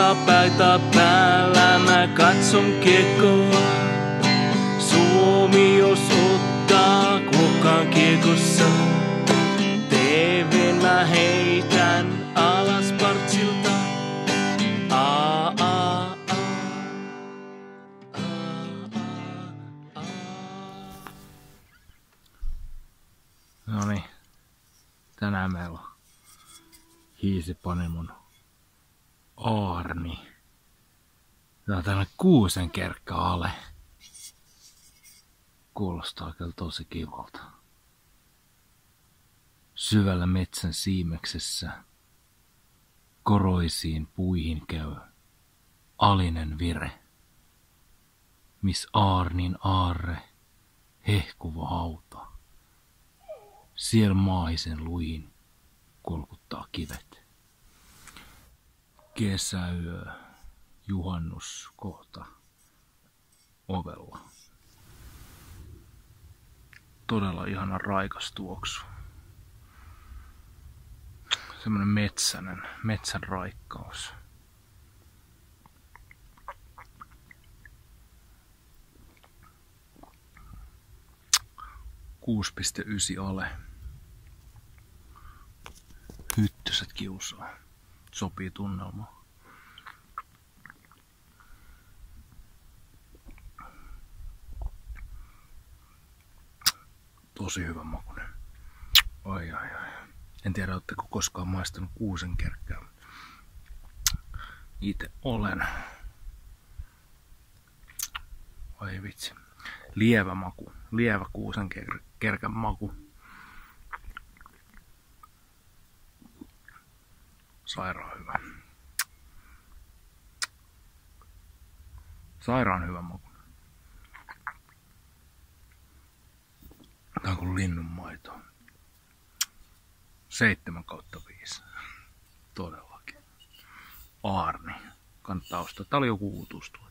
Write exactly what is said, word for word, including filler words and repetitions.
paita päällä mä katson kiekkoa. Suomi jos ottaa kuokan kiekossa. T V:n mä heitän alas partsilta. Aa, aa, Noniin, tänään meillä on Hiisipanemon aarni. Tää on tällainen kuusenkerkkä ale. Kuulostaa kyllä tosi kivalta. Syvällä metsän siimeksessä koroisiin puihin käy alinen vire, miss aarnin aarre hehkuva hauta. Siel maisen luin kolkuttaa kivet. Kesäyö, juhannus kohta ovella. Todella ihana raikas tuoksu. Semmonen metsänen, metsän raikkaus. kuusi pilkku yhdeksän ale. Hyttyset kiusaa. Sopii tunnelmaan. Tosi hyvä makuinen. Ai ai ai. En tiedä, ootteko koskaan maistanut kuusenkerkkää. Itse olen. Ai vitsi. Lievä maku. Lievä kuusenkerkän maku. Sairaan hyvä. Sairaan hyvä maku. Tää on kuin linnunmaito. Seitsemän kautta viisi. Todellakin. Aarni. Kannattaa ostaa. Tää oli joku uutuustuote.